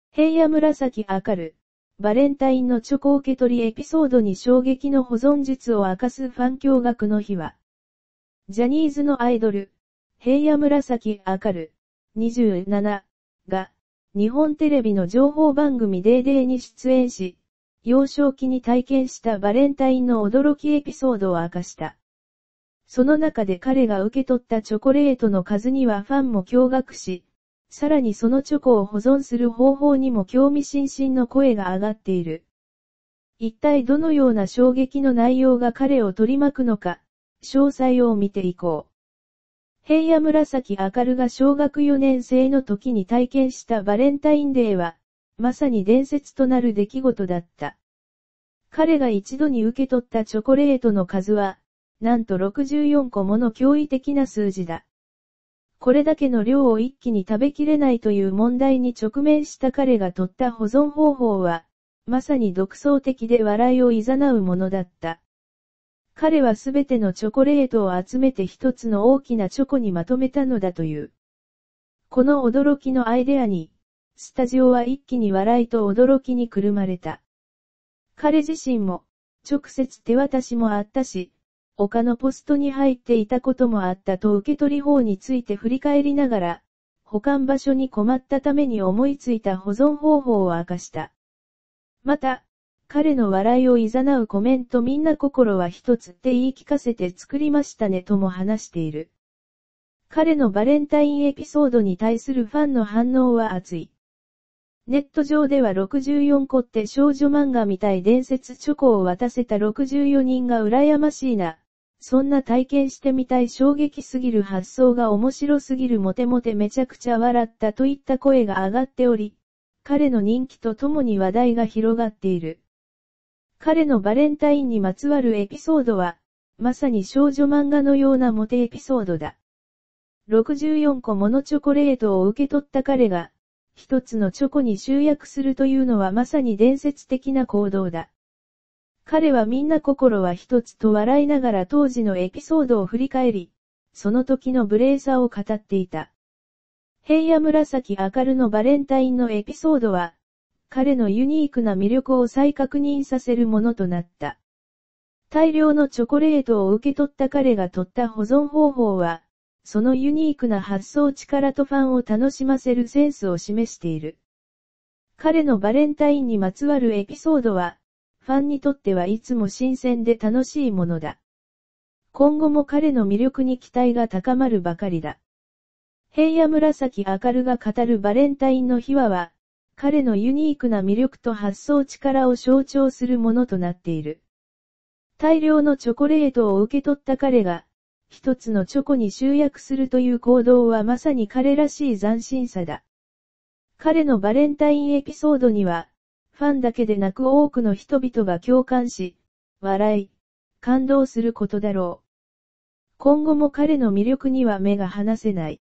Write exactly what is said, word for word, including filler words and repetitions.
平野紫明る、バレンタインのチョコ受け取りエピソードに衝撃の保存術を明かすファン驚愕の秘話。ジャニーズのアイドル、平野紫明る、にじゅうななが、日本テレビの情報番組デーデーに出演し、幼少期に体験したバレンタインの驚きエピソードを明かした。その中で彼が受け取ったチョコレートの数にはファンも驚愕し、さらにそのチョコを保存する方法にも興味津々の声が上がっている。一体どのような衝撃の内容が彼を取り巻くのか、詳細を見ていこう。平野紫明るが小学よねん生の時に体験したバレンタインデーは、まさに伝説となる出来事だった。彼が一度に受け取ったチョコレートの数は、なんとろくじゅうよんこもの驚異的な数字だ。これだけの量を一気に食べきれないという問題に直面した彼が取った保存方法は、まさに独創的で笑いを誘うものだった。彼はすべてのチョコレートを集めて一つの大きなチョコにまとめたのだという。この驚きのアイデアに、スタジオは一気に笑いと驚きにくるまれた。彼自身も、直接手渡しもあったし、他のポストに入っていたこともあったと受け取り法について振り返りながら、保管場所に困ったために思いついた保存方法を明かした。また、彼の笑いを誘うコメントみんな心は一つって言い聞かせて作りましたねとも話している。彼のバレンタインエピソードに対するファンの反応は熱い。ネット上ではろくじゅうよんこって少女漫画みたい伝説チョコを渡せたろくじゅうよにんが羨ましいな。そんな体験してみたい衝撃すぎる発想が面白すぎるモテモテめちゃくちゃ笑ったといった声が上がっており、彼の人気とともに話題が広がっている。彼のバレンタインにまつわるエピソードは、まさに少女漫画のようなモテエピソードだ。ろくじゅうよんこものチョコレートを受け取った彼が、一つのチョコに集約するというのはまさに伝説的な行動だ。彼はみんな心は一つと笑いながら当時のエピソードを振り返り、その時の無礼さを語っていた。平野紫明るのバレンタインのエピソードは、彼のユニークな魅力を再確認させるものとなった。大量のチョコレートを受け取った彼が取った保存方法は、そのユニークな発想力とファンを楽しませるセンスを示している。彼のバレンタインにまつわるエピソードは、ファンにとってはいつも新鮮で楽しいものだ。今後も彼の魅力に期待が高まるばかりだ。平野紫明るが語るバレンタインの秘話は、彼のユニークな魅力と発想力を象徴するものとなっている。大量のチョコレートを受け取った彼が、一つのチョコに集約するという行動はまさに彼らしい斬新さだ。彼のバレンタインエピソードには、ファンだけでなく多くの人々が共感し、笑い、感動することだろう。今後も彼の魅力には目が離せない。